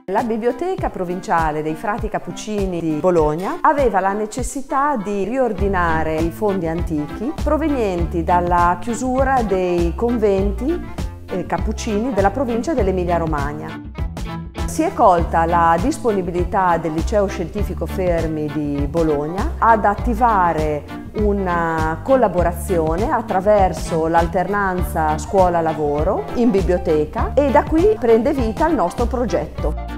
La Biblioteca Provinciale dei Frati Cappuccini di Bologna aveva la necessità di riordinare i fondi antichi provenienti dalla chiusura dei conventi cappuccini della provincia dell'Emilia-Romagna. Si è colta la disponibilità del Liceo Scientifico Fermi di Bologna ad attivare una collaborazione attraverso l'alternanza scuola-lavoro in biblioteca e da qui prende vita il nostro progetto.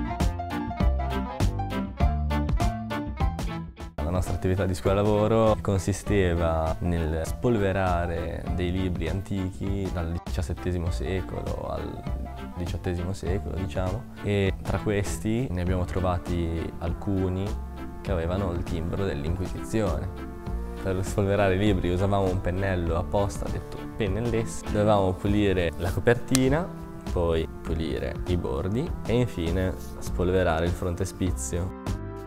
La nostra attività di scuola-lavoro consisteva nel spolverare dei libri antichi dal XVII secolo al XVIII secolo, diciamo, e tra questi ne abbiamo trovati alcuni che avevano il timbro dell'Inquisizione. Per spolverare i libri usavamo un pennello apposta, detto pennelless. Dovevamo pulire la copertina, poi pulire i bordi e infine spolverare il frontespizio.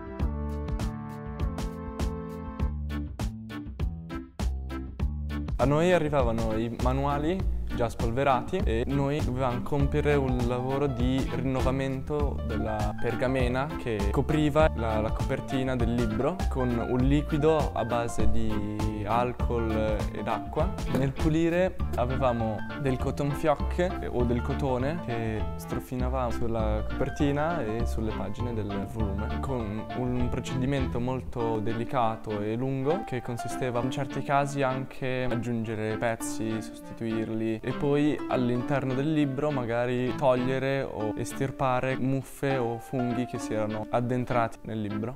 A noi arrivavano i manuali già spolverati e noi dovevamo compiere un lavoro di rinnovamento della pergamena che copriva la copertina del libro con un liquido a base di alcol ed acqua. Nel pulire avevamo del cotton fioc o del cotone che strofinavamo sulla copertina e sulle pagine del volume con un procedimento molto delicato e lungo che consisteva in certi casi anche aggiungere pezzi, sostituirli e poi all'interno del libro magari togliere o estirpare muffe o funghi che si erano addentrati nel libro.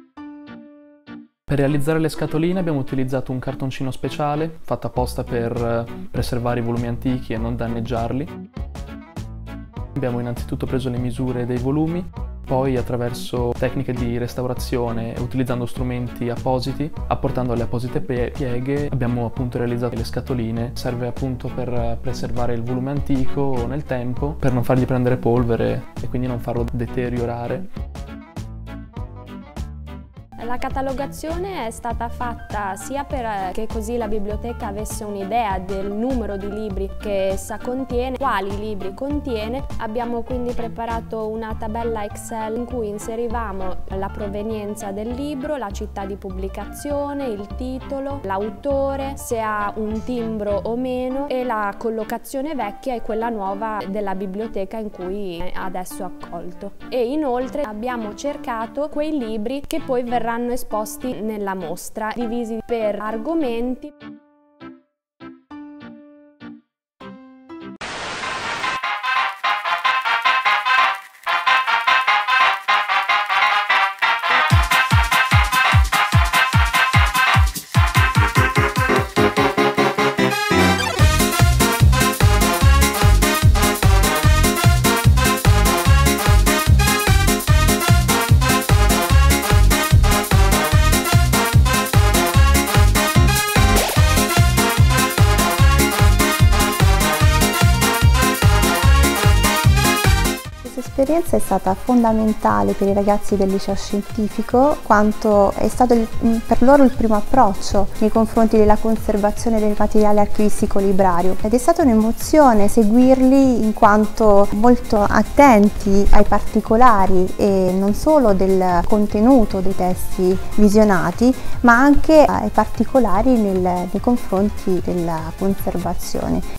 Per realizzare le scatoline abbiamo utilizzato un cartoncino speciale fatto apposta per preservare i volumi antichi e non danneggiarli. Abbiamo innanzitutto preso le misure dei volumi, poi attraverso tecniche di restaurazione e utilizzando strumenti appositi, apportando le apposite pieghe, abbiamo appunto realizzato le scatoline. Serve appunto per preservare il volume antico nel tempo, per non fargli prendere polvere e quindi non farlo deteriorare. La catalogazione è stata fatta sia perché così la biblioteca avesse un'idea del numero di libri che essa contiene, quali libri contiene. Abbiamo quindi preparato una tabella Excel in cui inserivamo la provenienza del libro, la città di pubblicazione, il titolo, l'autore, se ha un timbro o meno e la collocazione vecchia e quella nuova della biblioteca in cui è adesso accolto. E inoltre abbiamo cercato quei libri che poi verranno esposti nella mostra, divisi per argomenti. L'esperienza è stata fondamentale per i ragazzi del liceo scientifico, quanto è stato per loro il primo approccio nei confronti della conservazione del materiale archivistico librario ed è stata un'emozione seguirli in quanto molto attenti ai particolari e non solo del contenuto dei testi visionati ma anche ai particolari nei confronti della conservazione.